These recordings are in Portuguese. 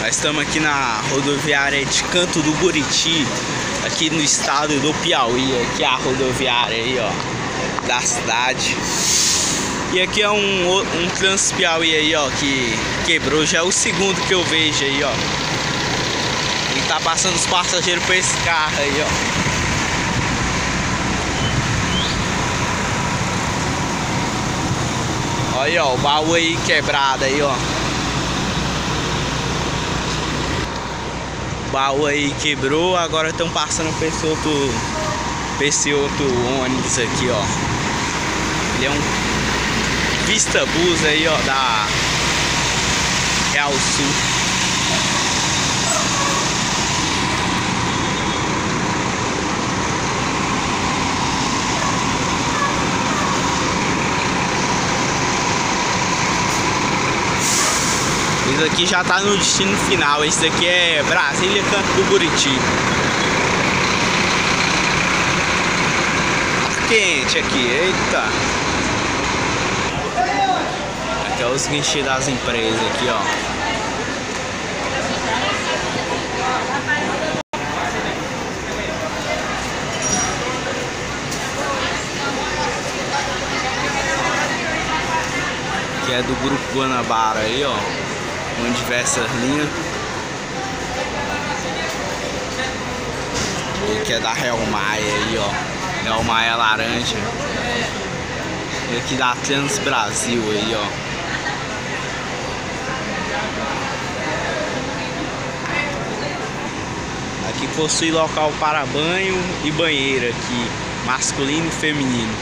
Nós estamos aqui na rodoviária de Canto do Buriti, aqui no estado do Piauí. Aqui é a rodoviária aí, ó, da cidade. E aqui é um Transpiauí aí, ó, que quebrou. Já é o segundo que eu vejo aí, ó. E tá passando os passageiros por esse carro aí, ó. Olha aí, ó, o baú aí quebrado aí, ó. O baú aí quebrou, agora estão passando por esse outro ônibus aqui, ó. Ele é um Vista Bus aí, ó, da Real Sul. Esse aqui já tá no destino final. Esse aqui é Brasília, Canto do Buriti. Tá quente aqui, eita. Aqui é os guichês das empresas aqui, ó. Aqui é do Grupo Guanabara aí, ó. Com diversas linhas. E aqui é da Real Maia aí, ó. Real Maia laranja. E aqui da Trans Brasil aí, ó. Aqui possui local para banho e banheira aqui, masculino e feminino.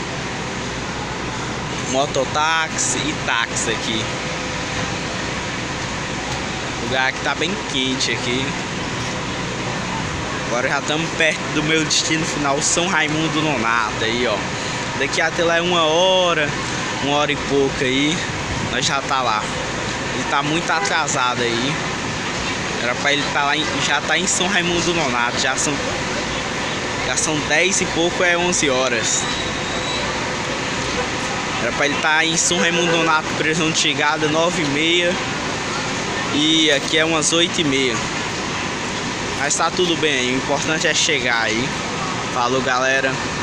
Mototáxi e táxi aqui. O lugar aqui tá bem quente aqui. Agora já estamos perto do meu destino final, São Raimundo Nonato aí, ó. Daqui até lá é uma hora e pouco aí. Nós já tá lá. Ele tá muito atrasado aí. Era pra ele estar lá, já tá em São Raimundo Nonato. Já são 10 e pouco, é 11 horas. Era pra ele estar em São Raimundo Nonato, previsão de chegada 9h30. E aqui é umas 8h30. Mas tá tudo bem, o importante é chegar aí. Falou, galera.